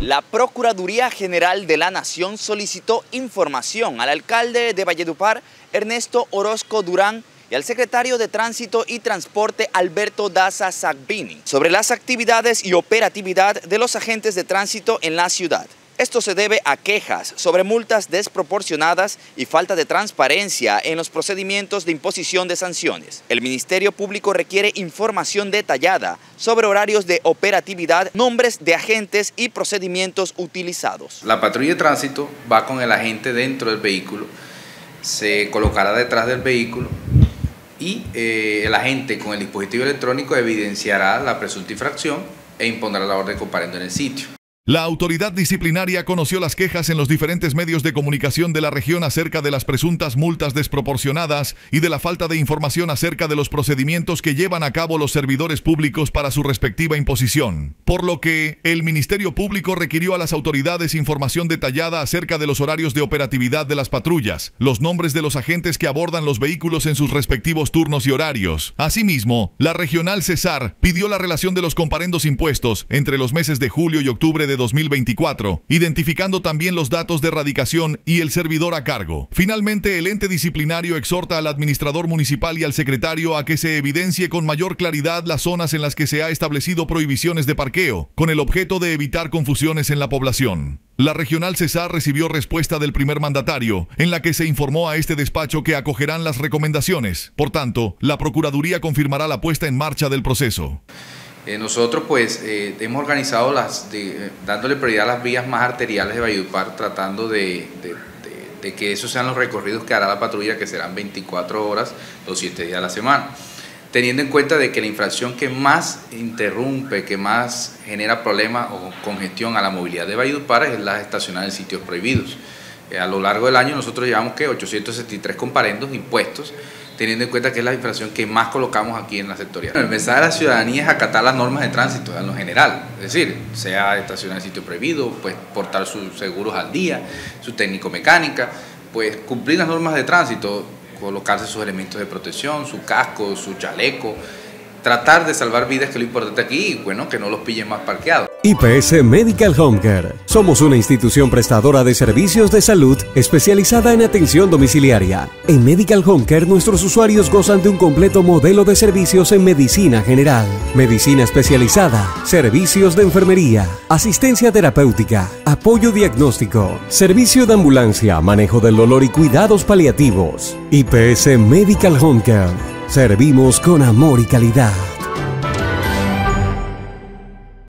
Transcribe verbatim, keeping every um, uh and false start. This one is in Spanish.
La Procuraduría General de la Nación solicitó información al alcalde de Valledupar, Ernesto Orozco Durán, y al secretario de Tránsito y Transporte, Alberto Daza Sagbini, sobre las actividades y operatividad de los agentes de tránsito en la ciudad. Esto se debe a quejas sobre multas desproporcionadas y falta de transparencia en los procedimientos de imposición de sanciones. El Ministerio Público requiere información detallada sobre horarios de operatividad, nombres de agentes y procedimientos utilizados. La patrulla de tránsito va con el agente dentro del vehículo, se colocará detrás del vehículo y eh, el agente con el dispositivo electrónico evidenciará la presunta infracción e impondrá la orden de comparendo en el sitio. La autoridad disciplinaria conoció las quejas en los diferentes medios de comunicación de la región acerca de las presuntas multas desproporcionadas y de la falta de información acerca de los procedimientos que llevan a cabo los servidores públicos para su respectiva imposición, por lo que el Ministerio Público requirió a las autoridades información detallada acerca de los horarios de operatividad de las patrullas, los nombres de los agentes que abordan los vehículos en sus respectivos turnos y horarios. Asimismo, la Regional Cesar pidió la relación de los comparendos impuestos entre los meses de julio y octubre de dos mil veinticuatro, identificando también los datos de radicación y el servidor a cargo. Finalmente, el ente disciplinario exhorta al administrador municipal y al secretario a que se evidencie con mayor claridad las zonas en las que se ha establecido prohibiciones de parqueo, con el objeto de evitar confusiones en la población. La Regional Cesar recibió respuesta del primer mandatario, en la que se informó a este despacho que acogerán las recomendaciones. Por tanto, la Procuraduría confirmará la puesta en marcha del proceso. Eh, nosotros pues eh, hemos organizado las, de, eh, dándole prioridad a las vías más arteriales de Valledupar, tratando de, de, de, de que esos sean los recorridos que hará la patrulla, que serán veinticuatro horas, los siete días a la semana, teniendo en cuenta de que la infracción que más interrumpe, que más genera problemas o congestión a la movilidad de Valledupar es la estacionar en sitios prohibidos. Eh, a lo largo del año nosotros llevamos que ochocientos sesenta y tres comparendos impuestos, teniendo en cuenta que es la infracción que más colocamos aquí en la sectorial. El mensaje de la ciudadanía es acatar las normas de tránsito en lo general, es decir, sea estacionar en sitio prohibido, pues portar sus seguros al día, su técnico mecánica, pues cumplir las normas de tránsito, colocarse sus elementos de protección, su casco, su chaleco, tratar de salvar vidas, que es lo importante aquí, y bueno, que no los pillen más parqueados. I P S Medical Home Care. Somos una institución prestadora de servicios de salud especializada en atención domiciliaria. En Medical Home Care nuestros usuarios gozan de un completo modelo de servicios en medicina general, medicina especializada, servicios de enfermería, asistencia terapéutica, apoyo diagnóstico, servicio de ambulancia, manejo del dolor y cuidados paliativos. I P S Medical Home Care. Servimos con amor y calidad.